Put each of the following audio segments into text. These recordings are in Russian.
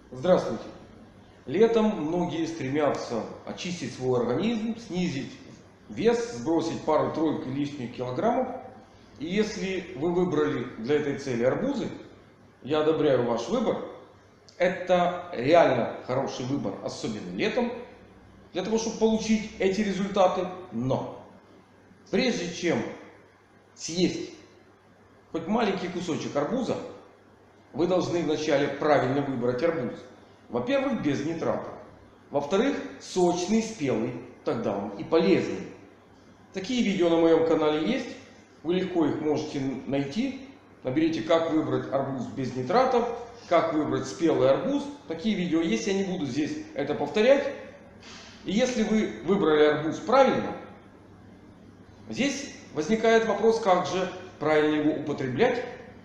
Здравствуйте! Летом многие стремятся очистить свой организм, снизить вес, сбросить пару-тройку лишних килограммов. И если вы выбрали для этой цели арбузы, я одобряю ваш выбор. Это реально хороший выбор, особенно летом, для того, чтобы получить эти результаты. Но прежде чем съесть хоть маленький кусочек арбуза, вы должны вначале правильно выбрать арбуз. Во-первых, без нитратов. Во-вторых, сочный, спелый, тогда он и полезный. Такие видео на моем канале есть. Вы легко их можете найти. Наберите, как выбрать арбуз без нитратов, как выбрать спелый арбуз. Такие видео есть, я не буду здесь это повторять. И если вы выбрали арбуз правильно, здесь возникает вопрос, как же правильно его употреблять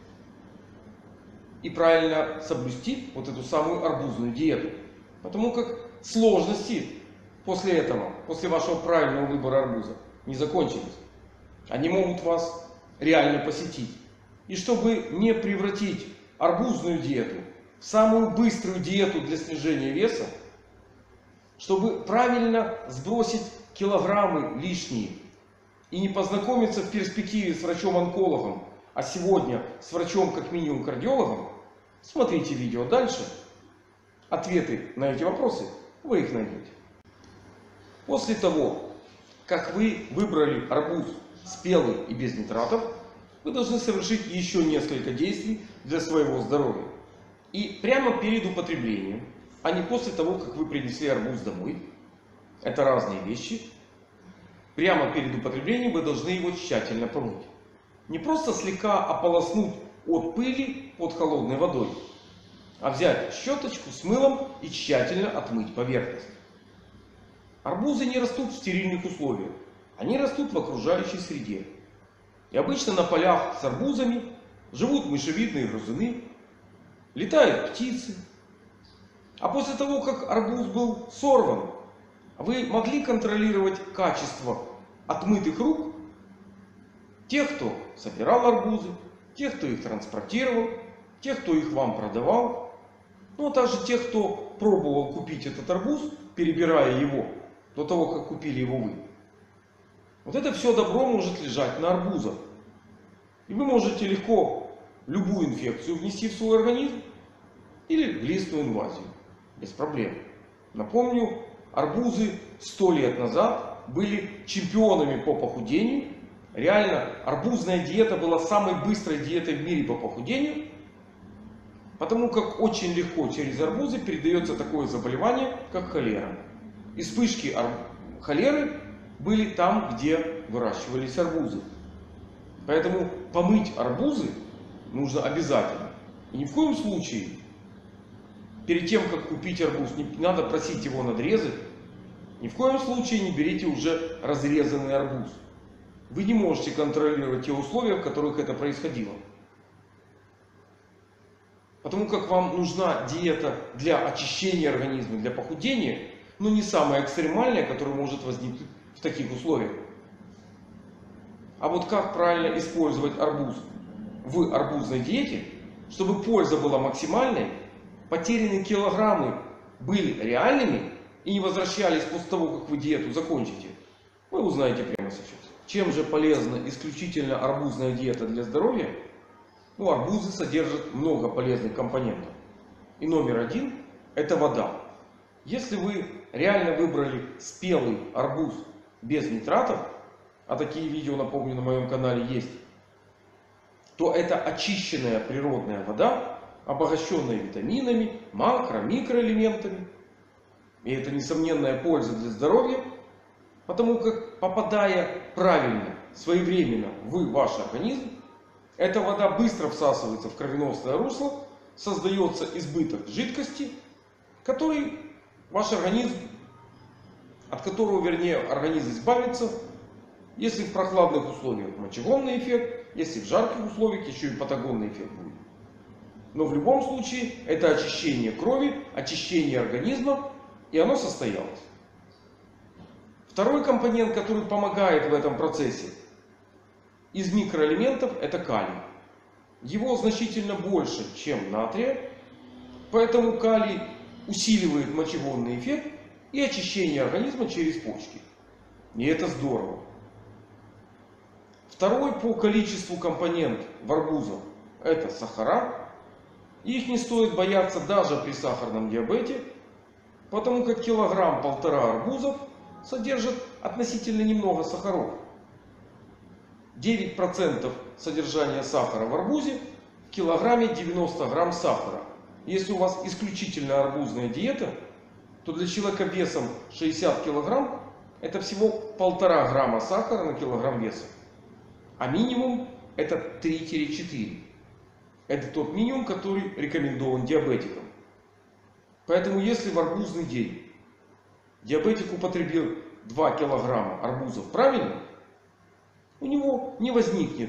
и правильно соблюсти вот эту самую арбузную диету. Потому как сложности после этого, после вашего правильного выбора арбуза, не закончились. Они могут вас реально посетить. И чтобы не превратить арбузную диету в самую быструю диету для снижения веса, чтобы правильно сбросить килограммы лишние и не познакомиться в перспективе с врачом-онкологом, а сегодня с врачом как минимум кардиологом, смотрите видео дальше. Ответы на эти вопросы вы их найдете. После того, как вы выбрали арбуз спелый и без нитратов, вы должны совершить еще несколько действий для своего здоровья. И прямо перед употреблением, а не после того, как вы принесли арбуз домой. Это разные вещи. Прямо перед употреблением вы должны его тщательно помыть. Не просто слегка ополоснуть от пыли под холодной водой, а взять щеточку с мылом и тщательно отмыть поверхность. Арбузы не растут в стерильных условиях. Они растут в окружающей среде. И обычно на полях с арбузами живут мышевидные грызуны, летают птицы. А после того, как арбуз был сорван, вы могли контролировать качество отмытых рук тех, кто собирал арбузы, тех, кто их транспортировал, тех, кто их вам продавал, ну а также тех, кто пробовал купить этот арбуз, перебирая его до того, как купили его вы. Вот это все добро может лежать на арбузах. И вы можете легко любую инфекцию внести в свой организм или глистную инвазию. Без проблем. Напомню, арбузы 100 лет назад были чемпионами по похудению. Реально, арбузная диета была самой быстрой диетой в мире по похудению. Потому как очень легко через арбузы передается такое заболевание, как холера. И вспышки холеры были там, где выращивались арбузы. Поэтому помыть арбузы нужно обязательно. И ни в коем случае, перед тем, как купить арбуз, не надо просить его надрезать. Ни в коем случае не берите уже разрезанный арбуз. Вы не можете контролировать те условия, в которых это происходило. Потому как вам нужна диета для очищения организма, для похудения, но не самая экстремальная, которая может возникнуть в таких условиях. А вот как правильно использовать арбуз в арбузной диете, чтобы польза была максимальной, потерянные килограммы были реальными и не возвращались после того, как вы диету закончите, вы узнаете прямо сейчас. Чем же полезна исключительно арбузная диета для здоровья? Ну, арбузы содержат много полезных компонентов. И номер один — это вода. Если вы реально выбрали спелый арбуз без нитратов, а такие видео, напомню, на моем канале есть, то это очищенная природная вода, обогащенная витаминами, макро-, микроэлементами. И это несомненная польза для здоровья, потому как, попадая правильно, своевременно в ваш организм, эта вода быстро всасывается в кровеносное русло, создается избыток жидкости, который ваш организм, от которого, вернее, организм избавится, если в прохладных условиях мочегонный эффект, если в жарких условиях еще и патагонный эффект будет. Но в любом случае это очищение крови, очищение организма, и оно состоялось. Второй компонент, который помогает в этом процессе из микроэлементов, это калий. Его значительно больше, чем натрия. Поэтому калий усиливает мочегонный эффект и очищение организма через почки. И это здорово. Второй по количеству компонент в арбузе — это сахара. Их не стоит бояться даже при сахарном диабете, потому как килограмм-полтора арбузов содержит относительно немного сахаров. 9% содержания сахара в арбузе, в килограмме 90 грамм сахара. Если у вас исключительно арбузная диета, то для человека весом 60 килограмм это всего 1,5 грамма сахара на килограмм веса. А минимум это 3-4. Это тот минимум, который рекомендован диабетикам. Поэтому если в арбузный день диабетик употребил 2 килограмма арбузов правильно, у него не возникнет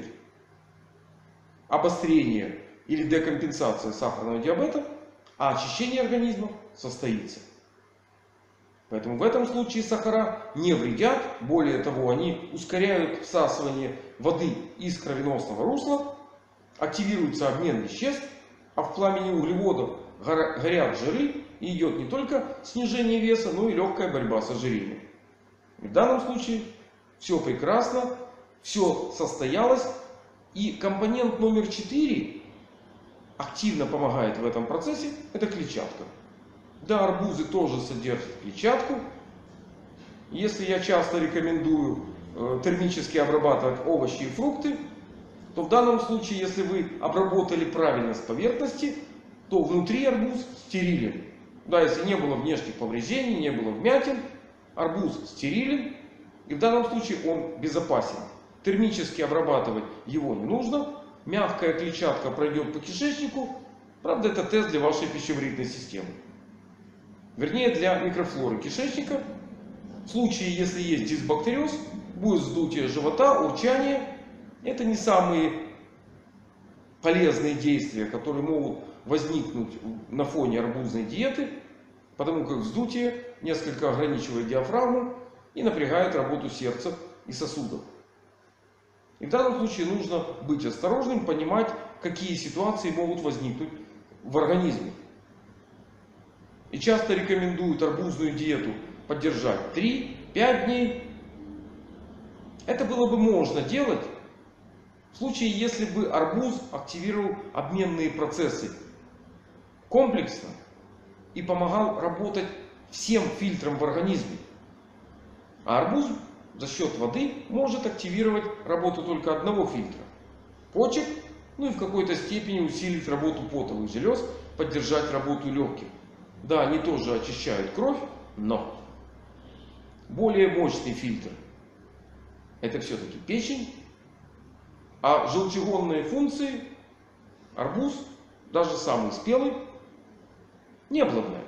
обострение или декомпенсация сахарного диабета, а очищение организма состоится. Поэтому в этом случае сахара не вредят. Более того, они ускоряют всасывание воды из кровеносного русла, активируется обмен веществ, а в пламени углеводов горят жиры, и идет не только снижение веса, но и легкая борьба с ожирением. В данном случае все прекрасно, все состоялось. И компонент номер 4 активно помогает в этом процессе — это клетчатка. Да, арбузы тоже содержат клетчатку. Если я часто рекомендую термически обрабатывать овощи и фрукты, то в данном случае, если вы обработали правильно с поверхности, то внутри арбуз стерилен. Да, если не было внешних повреждений, не было вмятин, арбуз стерилен. И в данном случае он безопасен. Термически обрабатывать его не нужно. Мягкая клетчатка пройдет по кишечнику. Правда, это тест для вашей пищеварительной системы. Вернее, для микрофлоры кишечника. В случае, если есть дисбактериоз, будет вздутие живота, урчание. Это не самые полезные действия, которые могут возникнуть на фоне арбузной диеты, потому как вздутие несколько ограничивает диафрагму и напрягает работу сердца и сосудов. И в данном случае нужно быть осторожным, понимать, какие ситуации могут возникнуть в организме. И часто рекомендуют арбузную диету поддержать 3-5 дней. Это было бы можно делать в случае, если бы арбуз активировал обменные процессы комплексно и помогал работать всем фильтрам в организме. А арбуз за счет воды может активировать работу только одного фильтра — почек, ну и в какой-то степени усилить работу потовых желез, поддержать работу легких. Да, они тоже очищают кровь, но более мощный фильтр — это все-таки печень. А желчегонные функции арбуз, даже самый спелый, не обладает.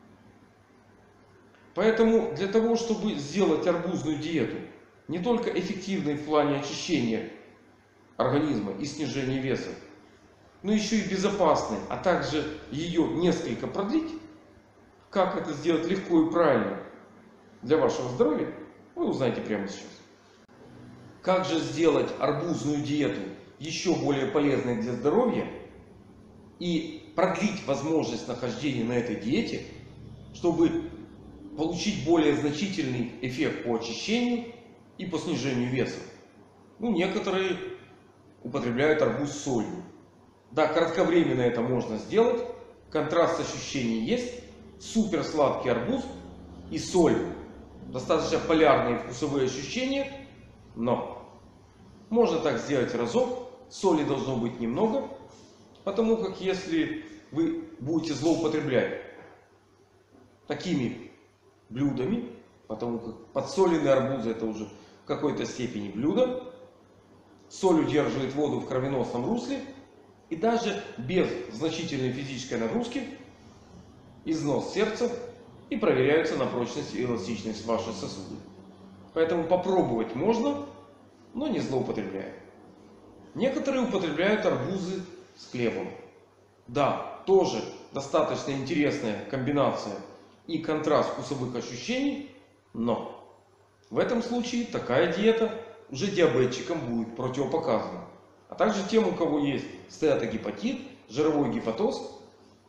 Поэтому для того, чтобы сделать арбузную диету не только эффективной в плане очищения организма и снижения веса, но еще и безопасной, а также ее несколько продлить, как это сделать легко и правильно для вашего здоровья, вы узнаете прямо сейчас. Как же сделать арбузную диету еще более полезной для здоровья и продлить возможность нахождения на этой диете, чтобы получить более значительный эффект по очищению и по снижению веса? Ну, некоторые употребляют арбуз с солью. Да, кратковременно это можно сделать. Контраст ощущений есть. Супер сладкий арбуз и соль. Достаточно полярные вкусовые ощущения. Но можно так сделать разок. Соли должно быть немного. Потому как если вы будете злоупотреблять такими блюдами, потому как подсоленные арбузы — это уже в какой-то степени блюдо. Соль удерживает воду в кровеносном русле. И даже без значительной физической нагрузки износ сердца и проверяются на прочность и эластичность ваших сосудов. Поэтому попробовать можно, но не злоупотребляя. Некоторые употребляют арбузы с хлебом. Да, тоже достаточно интересная комбинация и контраст вкусовых ощущений, но в этом случае такая диета уже диабетчикам будет противопоказана. А также тем, у кого есть стеатогепатит, жировой гепатоз.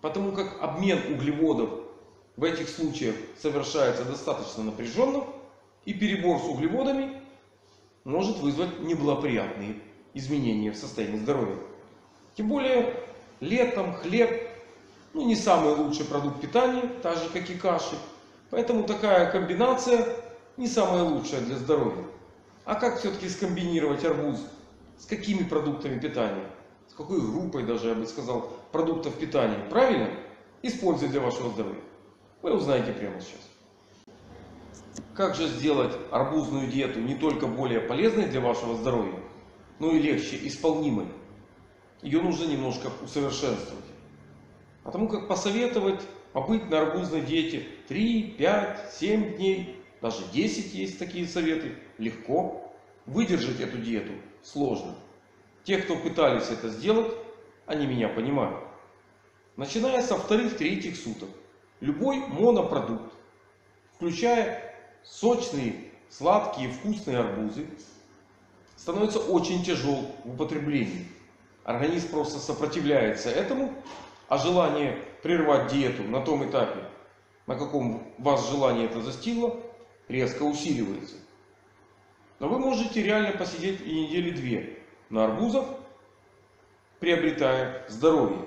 Потому как обмен углеводов в этих случаях совершается достаточно напряженно, и перебор с углеводами может вызвать неблагоприятные изменения в состоянии здоровья. Тем более летом хлеб не самый лучший продукт питания, так же как и каши. Поэтому такая комбинация не самая лучшая для здоровья. А как все-таки скомбинировать арбуз? С какими продуктами питания? С какой группой даже, я бы сказал, продуктов питания? Правильно? Использовать для вашего здоровья. Вы узнаете прямо сейчас. Как же сделать арбузную диету не только более полезной для вашего здоровья, но и легче исполнимой? Ее нужно немножко усовершенствовать. Потому как посоветовать побыть на арбузной диете 3, 5, 7 дней, даже 10 есть такие советы, легко. Выдержать эту диету сложно. Те, кто пытались это сделать, они меня понимают. Начиная со вторых-третьих суток, любой монопродукт, включая сочные, сладкие, вкусные арбузы, становится очень тяжел в употреблении. Организм просто сопротивляется этому, а желание прервать диету на том этапе, на каком вас желание это застигло, резко усиливается. Но вы можете реально посидеть и недели-две на арбузах, приобретая здоровье.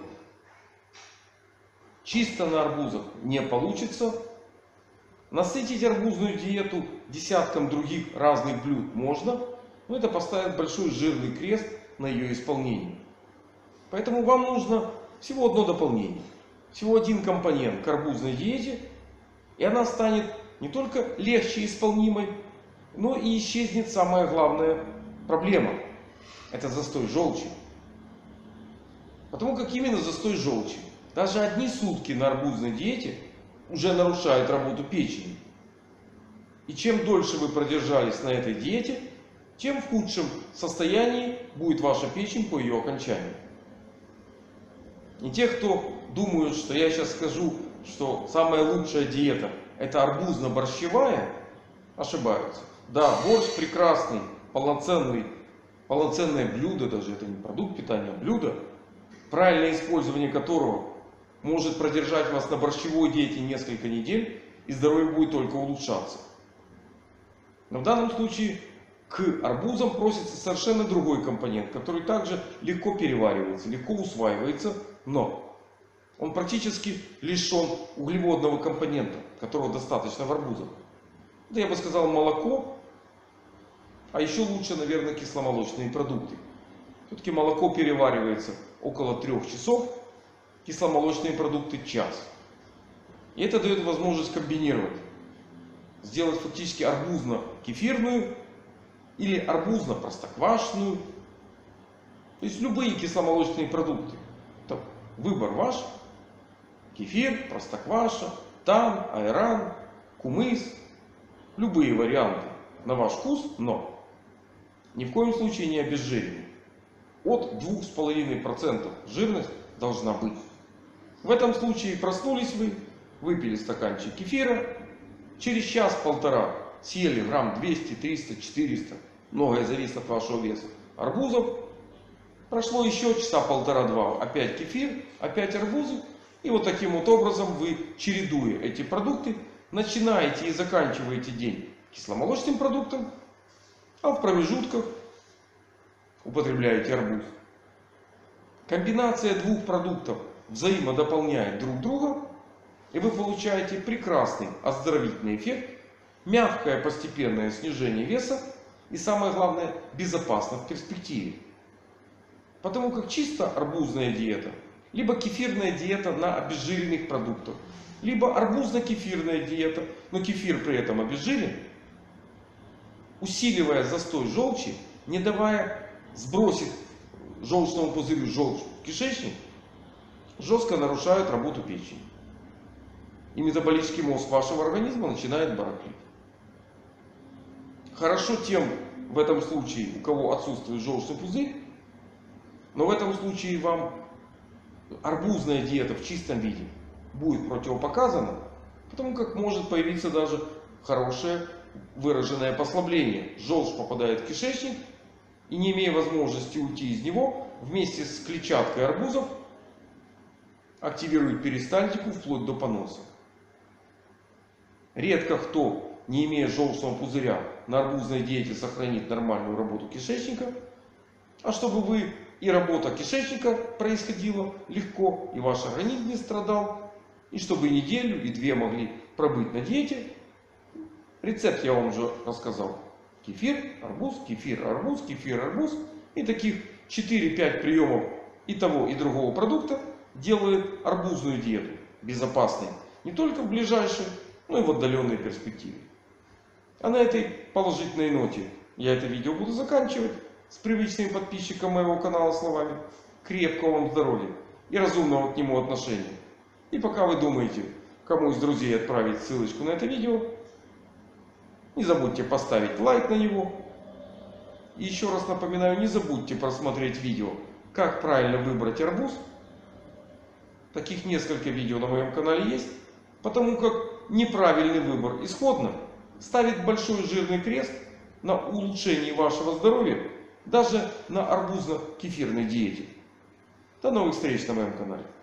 Чисто на арбузах не получится. Насытить арбузную диету десятком других разных блюд можно, но это поставит большой жирный крест на ее исполнении. Поэтому вам нужно всего одно дополнение, всего один компонент к арбузной диете, и она станет не только легче исполнимой, но и исчезнет самая главная проблема. Это застой желчи. Потому как именно застой желчи. Даже одни сутки на арбузной диете уже нарушают работу печени. И чем дольше вы продержались на этой диете, тем в худшем состоянии будет ваша печень по ее окончанию. И те, кто думают, что я сейчас скажу, что самая лучшая диета это арбузно-борщевая, ошибаются. Да, борщ прекрасный, полноценное блюдо, даже это не продукт питания, а блюдо, правильное использование которого может продержать вас на борщевой диете несколько недель, и здоровье будет только улучшаться. Но в данном случае к арбузам просится совершенно другой компонент, который также легко переваривается, легко усваивается, но он практически лишен углеводного компонента, которого достаточно в арбузах. Да, я бы сказал, молоко, а еще лучше, наверное, кисломолочные продукты. Все-таки молоко переваривается около 3 часов, кисломолочные продукты час. И это дает возможность комбинировать. Сделать фактически арбузно-кефирную или арбузно-простоквашиную. То есть любые кисломолочные продукты. Это выбор ваш. Кефир, простокваша, тан, айран, кумыс. Любые варианты на ваш вкус, но ни в коем случае не обезжиренные. От 2,5% жирность должна быть. В этом случае проснулись вы, выпили стаканчик кефира, через час-полтора съели грамм 200, 300, 400, многое зависит от вашего веса, арбузов. Прошло еще часа полтора-два, опять кефир, опять арбузы. И вот таким вот образом вы, чередуя эти продукты, начинаете и заканчиваете день кисломолочным продуктом, а в промежутках употребляете арбуз. Комбинация двух продуктов взаимодополняет друг друга, и вы получаете прекрасный оздоровительный эффект, мягкое постепенное снижение веса и, самое главное, безопасно в перспективе. Потому как чисто арбузная диета, либо кефирная диета на обезжиренных продуктах, либо арбузно-кефирная диета, но кефир при этом обезжирен, усиливая застой желчи, не давая сбросить желчному пузырю желчь в кишечник, жестко нарушают работу печени. И метаболический мозг вашего организма начинает барахлить. Хорошо тем в этом случае, у кого отсутствует желчный пузырь, но в этом случае вам арбузная диета в чистом виде будет противопоказана, потому как может появиться даже хорошее выраженное послабление. Желчь попадает в кишечник и, не имея возможности уйти из него, вместе с клетчаткой арбузов активирует перистальтику вплоть до поноса. Редко кто, не имея желчного пузыря, на арбузной диете сохранит нормальную работу кишечника. А чтобы вы и работа кишечника происходила легко, и ваш организм не страдал, и чтобы неделю и две могли пробыть на диете, рецепт я вам уже рассказал. Кефир, арбуз, кефир, арбуз, кефир, арбуз. И таких 4-5 приемов и того, и другого продукта делает арбузную диету безопасной не только в ближайшей, но и в отдаленной перспективе. А на этой положительной ноте я это видео буду заканчивать с привычными подписчикам моего канала словами: крепкого вам здоровья и разумного к нему отношения. И пока вы думаете, кому из друзей отправить ссылочку на это видео, не забудьте поставить лайк на него. И еще раз напоминаю, не забудьте просмотреть видео, как правильно выбрать арбуз. Таких несколько видео на моем канале есть, потому как неправильный выбор исходно ставит большой жирный крест на улучшении вашего здоровья, даже на арбузно-кефирной диете. До новых встреч на моем канале.